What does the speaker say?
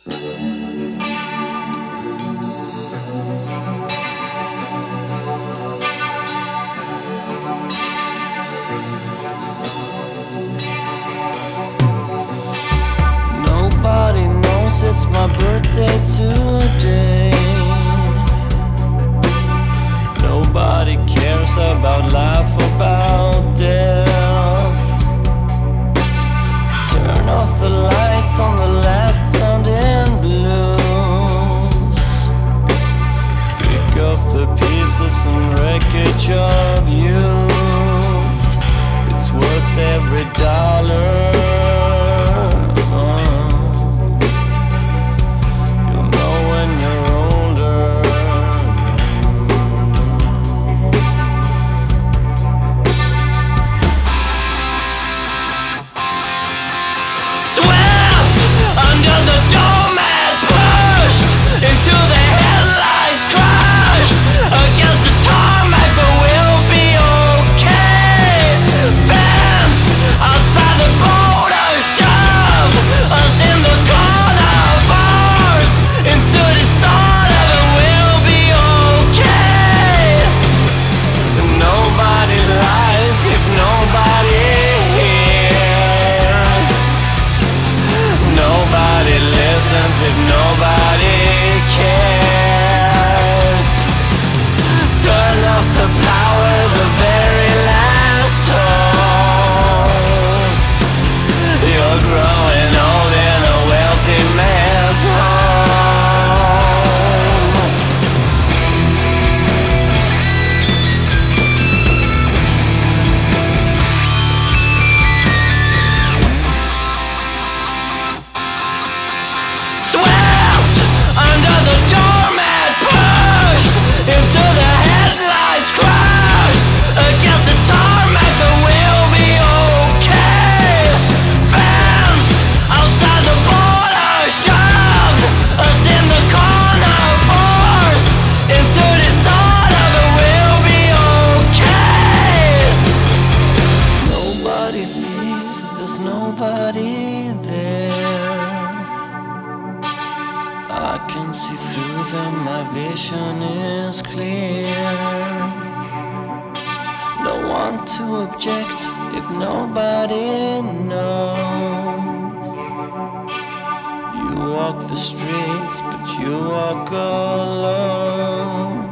Nobody knows it's my birthday today. Nobody cares about life, about death. Turn off the lights on the last sound in blues. Pick up the pieces and wreckage of youth. It's worth every dollar. If nobody cares, turn off the power, the very last hope. You're growing old in a wealthy man's under the doormat, pushed into the headlights, crashed against the tarmac, but we'll be okay. Fenced outside the border, shoved us in the corner, forced into disorder, but we'll be okay. Nobody sees, there's nobody there. I can see through them, my vision is clear. No one to object if nobody knows. You walk the streets, but you walk alone.